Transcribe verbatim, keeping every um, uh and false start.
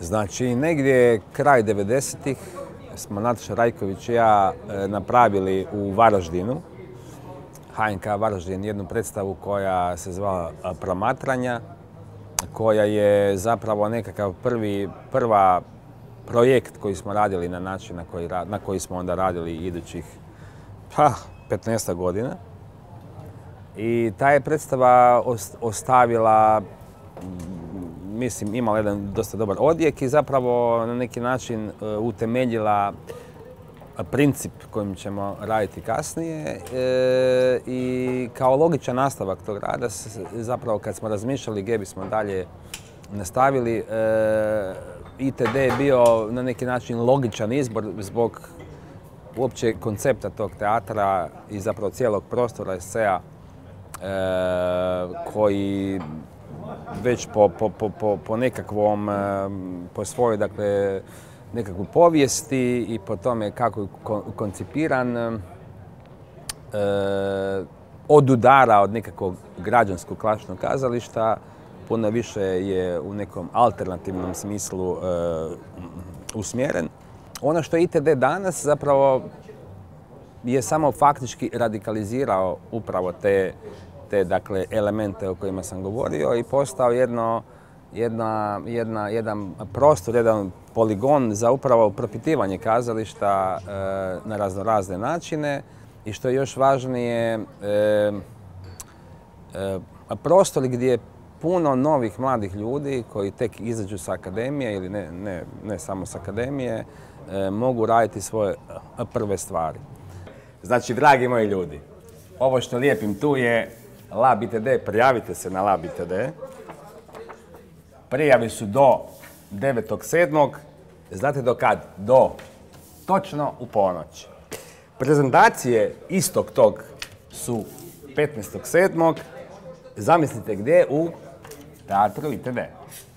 Znači, negdje kraj devedesetih smo Nataša Rajković i ja napravili u Varaždinu, H N K Varaždin, jednu predstavu koja se zvala Promatranja, koja je zapravo nekakav prvi, prva projekt koji smo radili na način na koji, na koji smo onda radili idućih pa, petnaestak godina. I ta je predstava ostavila, mislim, imala jedan dosta dobar odjek i zapravo na neki način utemeljila princip kojim ćemo raditi kasnije i kao logičan nastavak tog rada, zapravo kad smo razmišljali gdje bismo dalje nastavili, I T D je bio na neki način logičan izbor zbog uopće koncepta tog teatra i zapravo cijelog prostora S C A koji već po, po, po, po nekakvom, po svojoj, dakle, nekakvu povijesti i po tome kako je koncipiran, e, odudara od nekakvog građanskog klasičnog kazališta, puno više je u nekom alternativnom smislu e, usmjeren. Ono što je I T D danas zapravo je samo faktički radikalizirao upravo te, te dakle, elemente o kojima sam govorio i postao jedno, jedna, jedna, jedan prostor, jedan poligon za upravo propitivanje kazališta e, na raznorazne načine i što je još važnije, e, e, prostor gdje je puno novih mladih ljudi koji tek izađu sa akademije ili ne, ne, ne samo sa akademije, e, mogu raditi svoje prve stvari. Znači, dragi moji ljudi, ovo što lijepim tu je Lab I T D, prijavite se na Lab I T D. Prijavi su do devetog sedmog Znate do kad? Do točno u ponoć. Prezentacije istog tog su petnaestog sedmog Zamislite gdje? U Teatru I T D.